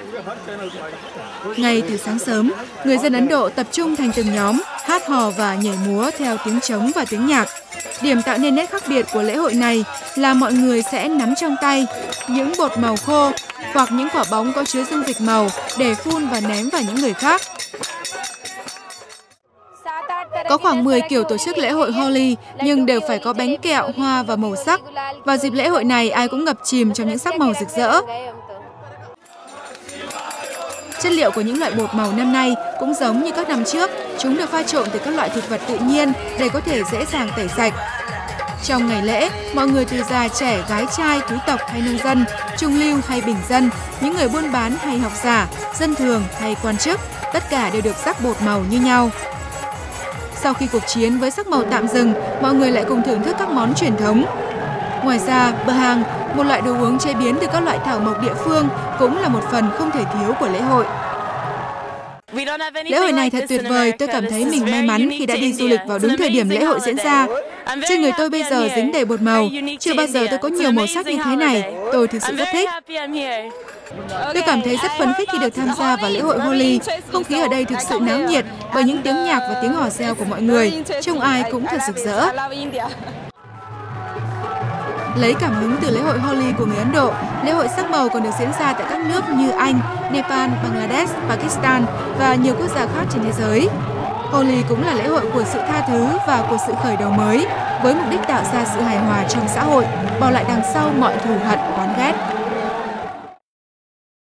Ngay từ sáng sớm, người dân Ấn Độ tập trung thành từng nhóm, hát hò và nhảy múa theo tiếng trống và tiếng nhạc. Điểm tạo nên nét khác biệt của lễ hội này là mọi người sẽ nắm trong tay những bột màu khô hoặc những quả bóng có chứa dung dịch màu để phun và ném vào những người khác. Có khoảng 10 kiểu tổ chức lễ hội Holi, nhưng đều phải có bánh kẹo, hoa và màu sắc. Vào dịp lễ hội này, ai cũng ngập chìm trong những sắc màu rực rỡ. Chất liệu của những loại bột màu năm nay cũng giống như các năm trước, chúng được pha trộn từ các loại thực vật tự nhiên để có thể dễ dàng tẩy sạch. Trong ngày lễ, mọi người từ già trẻ, gái trai, quý tộc hay nông dân, trung lưu hay bình dân, những người buôn bán hay học giả, dân thường hay quan chức, tất cả đều được rắc bột màu như nhau. Sau khi cuộc chiến với sắc màu tạm dừng, mọi người lại cùng thưởng thức các món truyền thống. Ngoài ra, Bhang, một loại đồ uống chế biến từ các loại thảo mộc địa phương, cũng là một phần không thể thiếu của lễ hội. Lễ hội này thật tuyệt vời, tôi cảm thấy mình may mắn khi đã đi du lịch vào đúng thời điểm lễ hội diễn ra. Trên người tôi bây giờ dính đầy bột màu, chưa bao giờ tôi có nhiều màu sắc như thế này, tôi thực sự rất thích. Tôi cảm thấy rất phấn khích khi được tham gia vào lễ hội Holi. Không khí ở đây thực sự náo nhiệt bởi những tiếng nhạc và tiếng hò reo của mọi người, trông ai cũng thật rực rỡ. Lấy cảm hứng từ lễ hội Holi của người Ấn Độ, lễ hội sắc màu còn được diễn ra tại các nước như Anh, Nepal, Bangladesh, Pakistan và nhiều quốc gia khác trên thế giới. Holi cũng là lễ hội của sự tha thứ và của sự khởi đầu mới, với mục đích tạo ra sự hài hòa trong xã hội, bỏ lại đằng sau mọi thù hận, oán ghét.